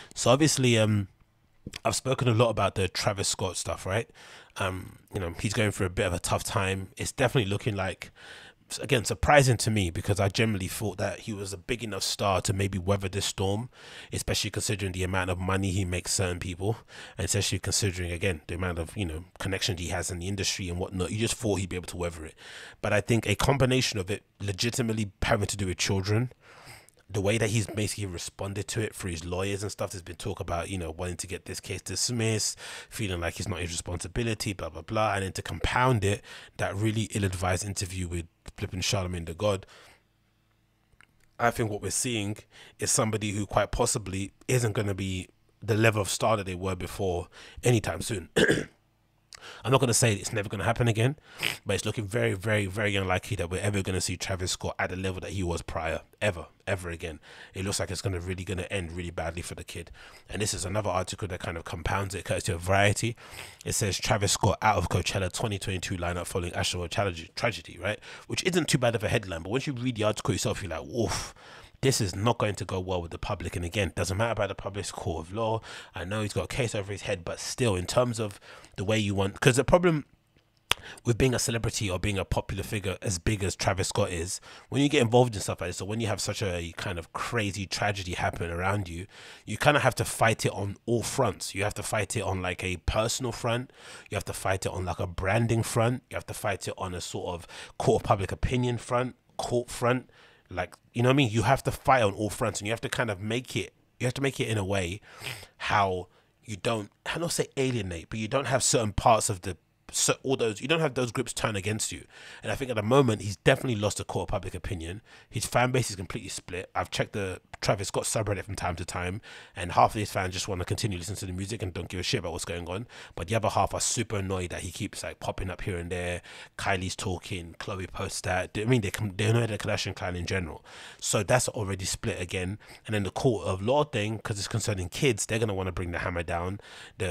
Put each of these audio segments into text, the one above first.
So obviously, I've spoken a lot about the Travis Scott stuff, right? He's going through a bit of a tough time. It's definitely looking like, again, surprising to me because I generally thought that he was a big enough star to maybe weather this storm, especially considering the amount of money he makes certain people, and especially considering, again, the amount of connections he has in the industry and whatnot. You just thought he'd be able to weather it, but I think a combination of it legitimately having to do with children, the way that he's basically responded to it through his lawyers and stuff. There's been talk about, wanting to get this case dismissed, feeling like it's not his responsibility, blah, blah, blah. And then to compound it, that really ill-advised interview with flipping Charlemagne the God. I think what we're seeing is somebody who quite possibly isn't going to be the level of star that they were before anytime soon. I'm not going to say it's never going to happen again, but it's looking very, very, very unlikely that we're ever going to see Travis Scott at the level that he was prior, ever again. It looks like it's going to end really badly for the kid. And this is another article that kind of compounds it, courtesy of Variety. It says Travis Scott out of Coachella 2022 lineup following Astroworld tragedy, right? Which isn't too bad of a headline, but once you read the article yourself, you're like, woof. This is not going to go well with the public. And again, doesn't matter about the public's court of law. I know he's got a case over his head, but still, in terms of the way you want, because the problem with being a celebrity or being a popular figure as big as Travis Scott is, when you get involved in stuff like this, so when you have such a kind of crazy tragedy happen around you, you kind of have to fight it on all fronts. You have to fight it on like a personal front, you have to fight it on like a branding front, you have to fight it on a sort of court of public opinion front, court front. Like, you know what I mean? You have to fight on all fronts, and you have to kind of make it, in a way how you don't, I don't say alienate, but you don't have certain parts of you don't have those groups turn against you. And I think at the moment, he's definitely lost the court of public opinion. His fan base is completely split. I've checked the Travis Scott subreddit from time to time, and half of his fans just want to continue listening to the music and don't give a shit about what's going on. But the other half are super annoyed that he keeps like popping up here and there. Kylie's talking, Chloe posts that. I mean, they annoy the Kardashian clan in general. So that's already split again. And then the court of law thing, because it's concerning kids, they're gonna want to bring the hammer down.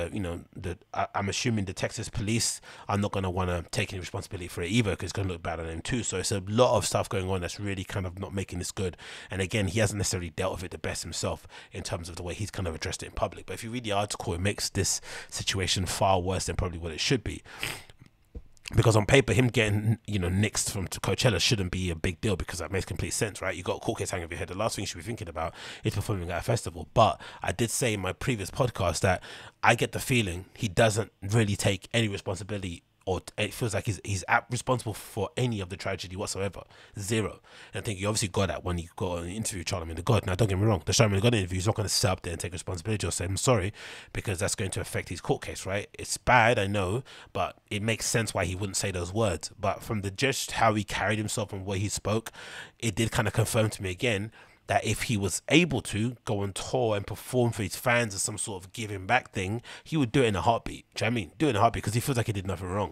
I'm assuming the Texas police are not going to want to take any responsibility for it either, because it's going to look bad on them too. So it's a lot of stuff going on that's really kind of not making this good. And again, he hasn't necessarily dealt with it the best himself in terms of the way he's kind of addressed it in public. But if you read the article, it makes this situation far worse than probably what it should be. Because on paper, him getting, nixed from Coachella shouldn't be a big deal, because that makes complete sense, right? You got a court case hanging over your head. The last thing you should be thinking about is performing at a festival. But I did say in my previous podcast that I get the feeling he doesn't really take any responsibility, or it feels like he's responsible for any of the tragedy whatsoever. Zero. And I think you obviously got that when you got an interview with Charlamagne the God. Now, don't get me wrong, the Charlamagne the God interview is not going to sit up there and take responsibility or say, I'm sorry, because that's going to affect his court case, right? It's bad, I know, but it makes sense why he wouldn't say those words. But from just how he carried himself and the way he spoke, it did kind of confirm to me again that if he was able to go on tour and perform for his fans as some sort of giving back thing, he would do it in a heartbeat. Do you know what I mean? Do it in a heartbeat, because he feels like he did nothing wrong.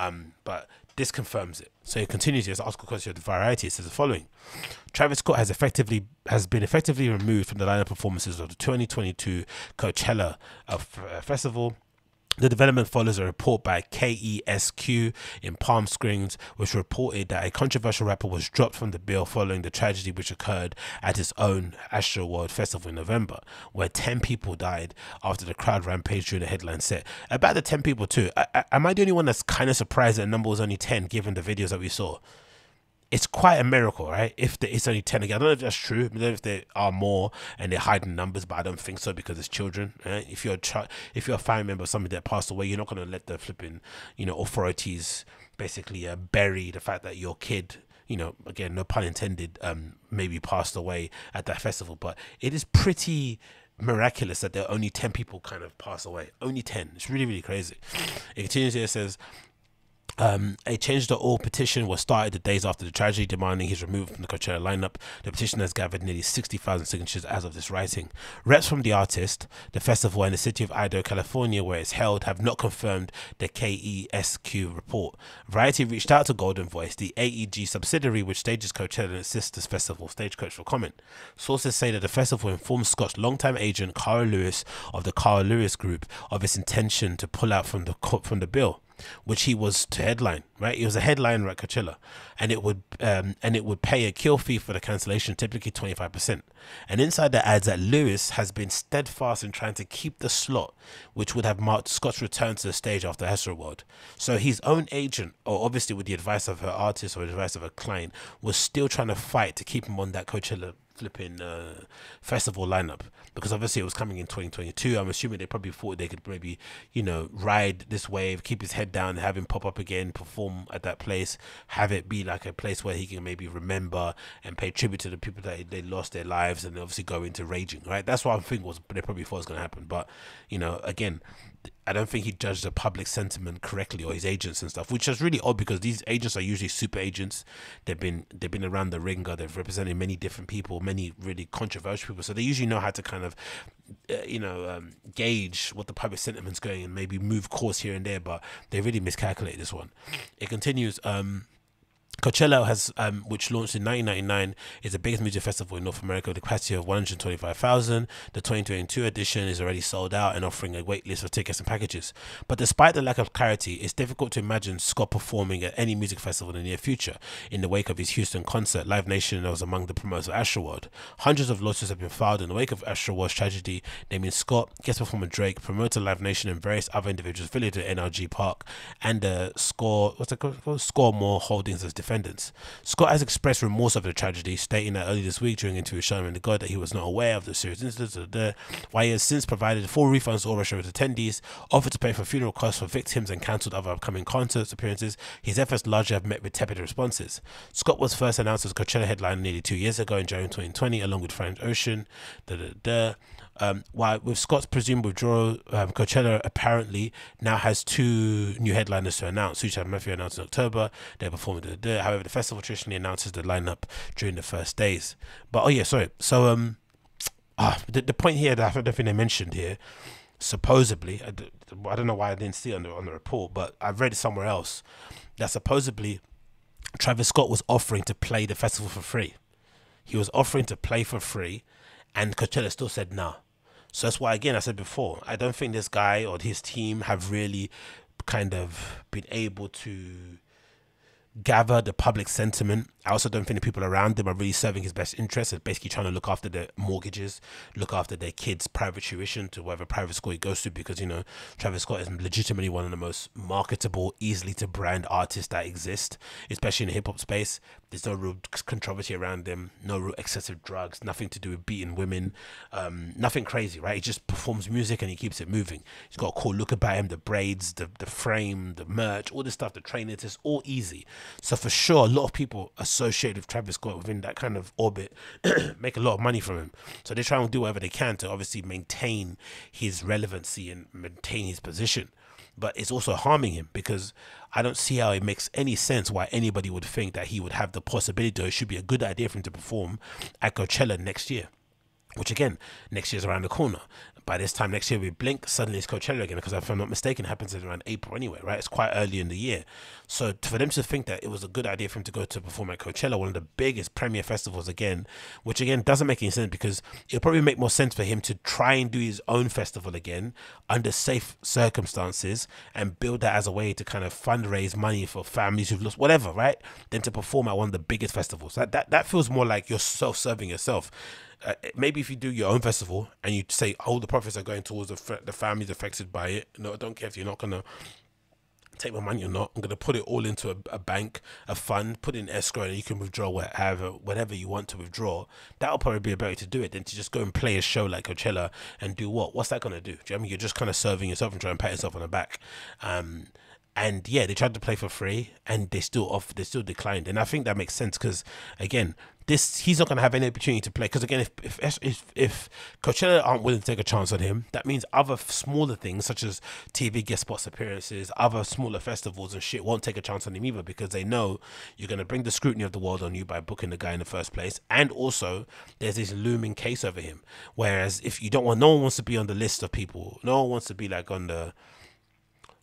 But this confirms it. So it continues. This article question of the Variety. It says the following: Travis Scott has been effectively removed from the lineup performances of the 2022 Coachella festival. The development follows a report by KESQ in Palm Springs, which reported that a controversial rapper was dropped from the bill following the tragedy which occurred at his own Astroworld festival in November, where 10 people died after the crowd rampaged during the headline set. About the 10 people too, am I the only one that's kind of surprised that the number was only 10 given the videos that we saw? It's quite a miracle, right? If it's only 10 again. I don't know if that's true. I don't know if there are more and they're hiding numbers, but I don't think so, because it's children, right? If you're a family member of somebody that passed away, you're not going to let the flipping, authorities basically bury the fact that your kid, again, no pun intended, maybe passed away at that festival. But it is pretty miraculous that there are only 10 people kind of pass away. Only 10. It's really, really crazy. It continues here, it says, a Change.org petition was started the days after the tragedy, demanding his removal from the Coachella lineup. The petition has gathered nearly 60,000 signatures as of this writing. Reps from the artist, the festival, and the city of Idaho, California, where it's held, have not confirmed the KESQ report. Variety reached out to Golden Voice, the AEG subsidiary which stages Coachella and its sister's festival, Stagecoach, for comment. Sources say that the festival informed Scott's longtime agent, Carl Lewis, of the Carl Lewis Group, of its intention to pull out from the bill. which he was to headline, right? He was a headliner at Coachella, and it would pay a kill fee for the cancellation, typically 25%. And Insider adds that Lewis has been steadfast in trying to keep the slot, which would have marked Scott's return to the stage after Astroworld. So his own agent, or obviously with the advice of her artist or the advice of a client, was still trying to fight to keep him on that Coachella flipping festival lineup, because obviously it was coming in 2022. I'm assuming they probably thought they could maybe, you know, ride this wave, keep his head down, have him pop up again, perform at that place, have it be like a place where he can maybe remember and pay tribute to the people that they lost their lives, and obviously go into raging, right? That's what I'm thinking was they probably thought was going to happen. But, you know, again, I don't think he judged the public sentiment correctly, or his agents and stuff, which is really odd because these agents are usually super agents. They've been around the ringer. They've represented many different people, many really controversial people. So they usually know how to kind of, gauge what the public sentiment's going and maybe move course here and there. But they really miscalculated this one. It continues. Coachella has, which launched in 1999, is the biggest music festival in North America with a capacity of 125,000. The 2022 edition is already sold out and offering a wait list for tickets and packages. But despite the lack of clarity, it's difficult to imagine Scott performing at any music festival in the near future. In the wake of his Houston concert, Live Nation was among the promoters of Astroworld. Hundreds of lawsuits have been filed in the wake of Astroworld's tragedy, naming Scott, guest performer Drake, promoter Live Nation, and various other individuals affiliated at NRG Park and Score More Holdings as defendants. Scott has expressed remorse over the tragedy, stating that early this week during an interview with Charlamagne tha God that he was not aware of the serious incidents, while he has since provided full refunds to all restaurant attendees, offered to pay for funeral costs for victims, and cancelled other upcoming concerts appearances. His efforts largely have met with tepid responses. Scott was first announced as Coachella headliner nearly 2 years ago in January 2020, along with Frank Ocean. While with Scott's presumed withdrawal, Coachella apparently now has 2 new headliners to announce. Sucha and Matthew announced in October. They're performing. However, the festival traditionally announces the lineup during the first days. But so the point here that I don't think they mentioned here, supposedly, I don't know why I didn't see it on the report, but I've read it somewhere else, that supposedly Travis Scott was offering to play the festival for free. He was offering to play for free, and Coachella still said no. So that's why, again, I said before, I don't think this guy or his team have really kind of been able to gather the public sentiment. I also don't think the people around him are really serving his best interests. It's basically trying to look after their mortgages, look after their kids' private tuition to whatever private school he goes to, because, you know, Travis Scott is legitimately one of the most marketable, easily to brand artists that exist, especially in the hip-hop space. There's no real controversy around him, no real excessive drugs, nothing to do with beating women, nothing crazy, right? He just performs music and he keeps it moving. He's got a cool look about him, the braids, the frame, the merch, all this stuff, the trainers, it's all easy. So for sure, a lot of people associated with Travis Scott within that kind of orbit make a lot of money from him. So they try and do whatever they can to obviously maintain his relevancy and maintain his position. But it's also harming him, because I don't see how it makes any sense why anybody would think that he would have the possibility, or it should be a good idea for him to perform at Coachella next year. Which, again, next year's around the corner. By this time next year, we blink, suddenly it's Coachella again, because if I'm not mistaken, it happens in around April anyway, right? It's quite early in the year. So for them to think that it was a good idea for him to go to perform at Coachella, one of the biggest premier festivals again, which again doesn't make any sense, because it'll probably make more sense for him to try and do his own festival again under safe circumstances and build that as a way to kind of fundraise money for families who've lost whatever, right? Than to perform at one of the biggest festivals. That feels more like you're self-serving yourself. Maybe if you do your own festival and you say all the profits are going towards the families affected by it, no, I don't care if you're not going to take my money or not, I'm going to put it all into a bank, a fund, put it in escrow, and you can withdraw whatever you want to withdraw. That'll probably be a better way to do it than to just go and play a show like Coachella and do what? What's that going to do? Do you know what I mean? You're just kind of serving yourself and trying to pat yourself on the back. And yeah, they tried to play for free and they still declined. And I think that makes sense, because again, he's not going to have any opportunity to play, because again, if Coachella aren't willing to take a chance on him, that means other smaller things such as TV guest spots appearances, other smaller festivals and shit won't take a chance on him either, because they know you're going to bring the scrutiny of the world on you by booking the guy in the first place. And also there's this looming case over him, whereas if you don't want, no one wants to be on the list of people, no one wants to be like on the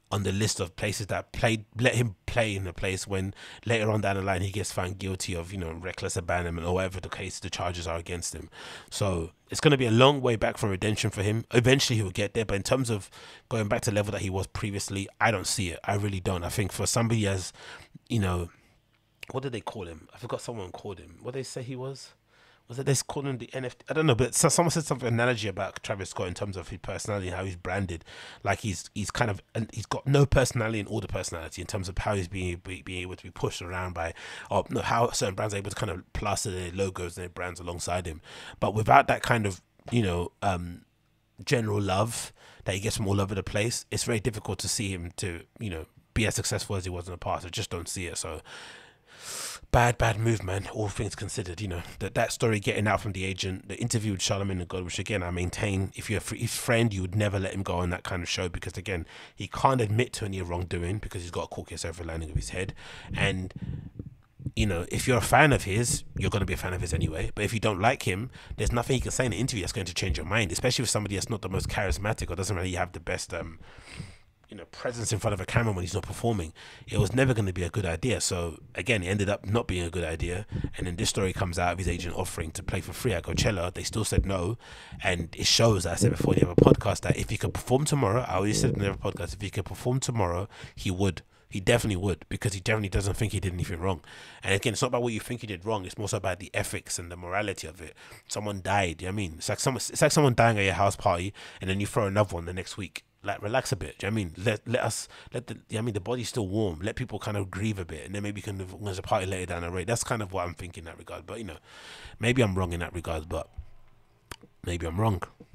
on the list of places that let him play in a place when later on down the line he gets found guilty of, you know, reckless abandonment or whatever the case, the charges are against him. So it's going to be a long way back from redemption for him. Eventually he will get there, but in terms of going back to the level that he was previously, I don't see it. I really don't. I think for somebody as, you know, what did they call him? I forgot, someone called him. What did they say he was? Was it they called him the NFT? I don't know, but someone said something analogy about Travis Scott in terms of his personality and how he's branded. Like he's kind of, and he's got no personality and all the personality in terms of how he's being able to be pushed around by, or no, how certain brands are able to kind of plaster their logos and their brands alongside him. But without that kind of, you know, general love that he gets from all over the place, it's very difficult to see him to, you know, be as successful as he was in the past. I just don't see it. So bad move, man, all things considered. You know, that story getting out from the agent, the interview with Charlamagne the God, which again I maintain, if you're his friend, you would never let him go on that kind of show, because again, he can't admit to any wrongdoing because he's got a court case over the lining of his head. And you know, if you're a fan of his, you're going to be a fan of his anyway. But if you don't like him, there's nothing you can say in the interview that's going to change your mind, especially with somebody that's not the most charismatic or doesn't really have the best you know, presence in front of a camera when he's not performing. It was never going to be a good idea. So again, it ended up not being a good idea. And then this story comes out of his agent offering to play for free at Coachella. They still said no. And it shows, as I said before in the other podcast, that if he could perform tomorrow, I always said in the other podcast, if he could perform tomorrow, he would. He definitely would, because he definitely doesn't think he did anything wrong. And again, it's not about what you think he did wrong. It's more so about the ethics and the morality of it. Someone died. You know what I mean? It's like someone dying at your house party, and then you throw another one the next week. Like, relax a bit. Do you know what I mean? Let the, I mean, the body's still warm. Let people kind of grieve a bit, and then maybe you can, when there's a party later down the road. That's kind of what I'm thinking in that regard. But you know, maybe I'm wrong in that regard. But maybe I'm wrong.